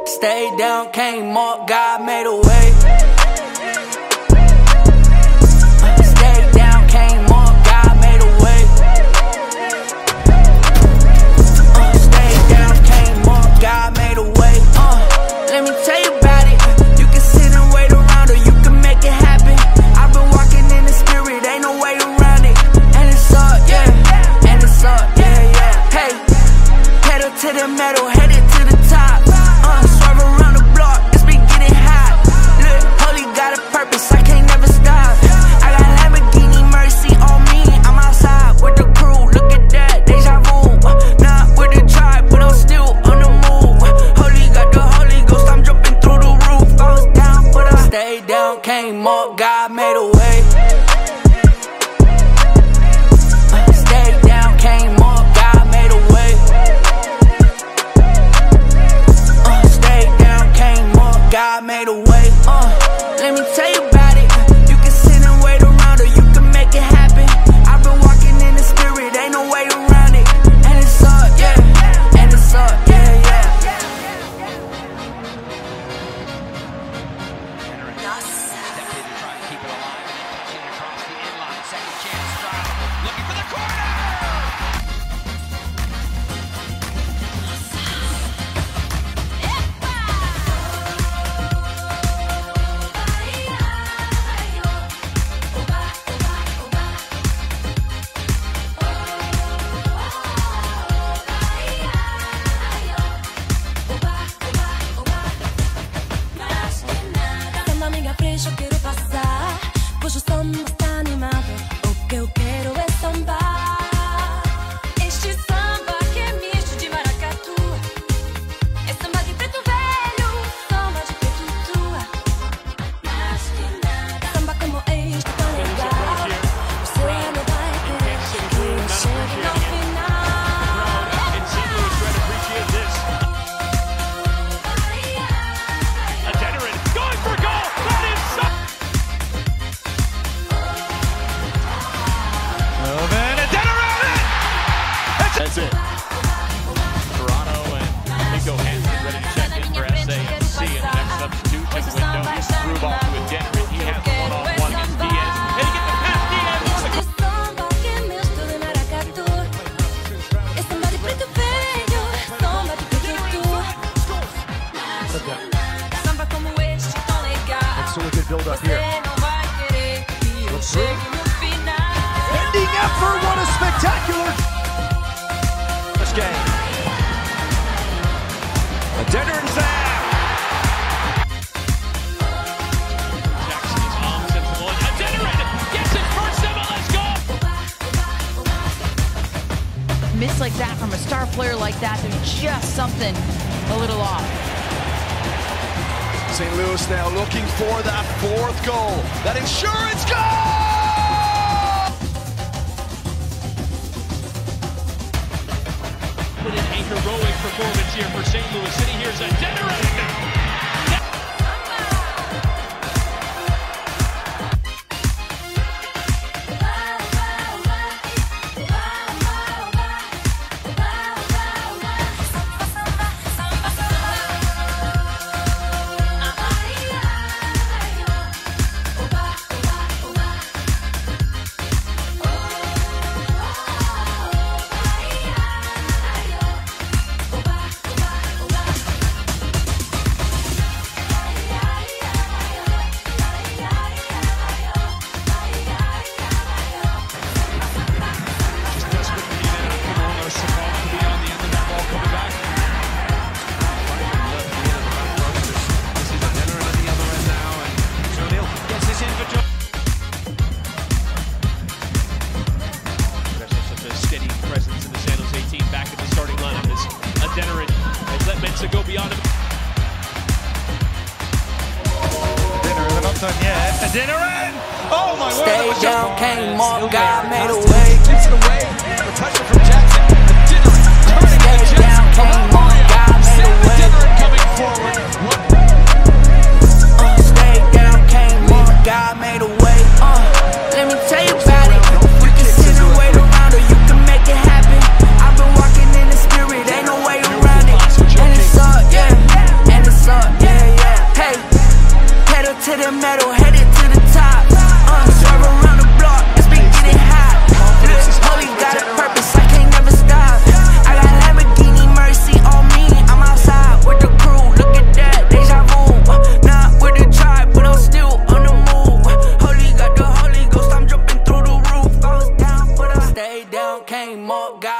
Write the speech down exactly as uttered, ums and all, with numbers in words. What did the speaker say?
Stayed down, came up, God made a way. Stayed down, came up, God made a way. uh, Stayed down, came up, God made a way. uh, Let me tell you about it. You can sit and wait around, or you can make it happen. I've been walking in the spirit, ain't no way around it. And it's up, yeah, and it's up, yeah, yeah. Hey, pedal to the metal, headed to the top. Uh, swerve around the block, it's been getting hot. Look, holy got a purpose, I can't never stop. I got Lamborghini Mercy on me, I'm outside with the crew. Look at that, deja vu. Uh, not with the tribe, but I'm still on the move. Holy got the Holy Ghost, I'm jumping through the roof. I was down, but I stayed down, came up, God made a way. Uh, stayed down, came up, God made a way. God made a way. uh, Let me tell you about it. You can sit and wait around, or you can make it happen. I've been walking in the spirit, ain't no way around it. And it's up, yeah, and it's up, yeah, yeah. Stepped in to try and keep it alive, and then touching across the inline. Second chance try, looking for the corner. Yo quiero pasar, pues yo samba está animado. O que eu quero é sambar. Este samba que é misto de maracatu. É samba de preto velho, samba de preto tua. Mais que nada. Samba como este tão legal. Você não vai querer que eu chegue no final. And Saint Louis trying to appreciate this. Adeniran going for goal. That is so. Melvin Adeniran. That's it. Toronto and Nico Hansen ready to check in for S A F C in the next substitution window. He's through ball to Adeniran. He has one-on-one against Diaz. And he gets the pass. Diaz. Este samba que é misto de maracatu. É samba de preto velho, samba de preto tua. Samba como este tão legal. That's a good build up here. Você não vai querer que eu chegue no final. Ending effort, what a spectacular this game. Adeniran's there. Jackson is arms and forward. Adeniran gets his first M L S goal. Miss like that from a star player like that, there's just something a little off. Saint Louis now looking for that fourth goal. That insurance goal! Put in a heroic performance here for Saint Louis City. Here's Adeniran. Adeniran has let Mensah go beyond him. Adeniran, not done yet. Adeniran! Oh my word! Stayed down, came up, God made a way. Gives it away. The toucher from Jackson. Adeniran turning the Stayed down, came up, God made a way. Adeniran coming forward. Uh, stayed down, came up, God made a way. Uh, let me tell you about it. You can sit and wait around, or you can make it happen. I've been walking in the spirit, ain't no way around it. And it's up, yeah, and it's to the metal, headed to the top. Uh, swerve around the block, it's been getting hot. Look, holy got a purpose, I can't never stop. I got Lamborghini Mercy on me, I'm outside with the crew. Look at that, deja vu. Uh, not with the tribe, but I'm still on the move. Holy got the Holy Ghost, I'm jumping through the roof. I was down, but I stayed down, came up, got